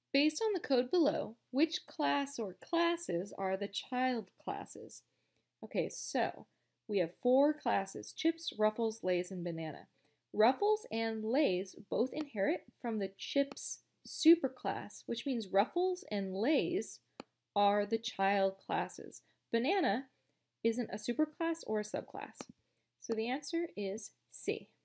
Based on the code below, which class or classes are the child classes? Okay, so we have 4 classes: Chips, Ruffles, Lays, and Banana. Ruffles and Lays both inherit from the Chips superclass, which means Ruffles and Lays are the child classes. Banana isn't a superclass or a subclass. So the answer is C.